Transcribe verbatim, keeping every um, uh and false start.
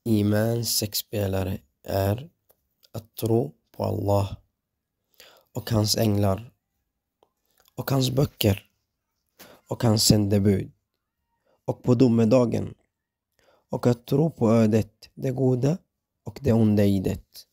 Imans sexpelare är att tro på Allah och hans änglar och hans böcker och hans sändebud och på domedagen och att tro på ödet, det goda och det onda i det.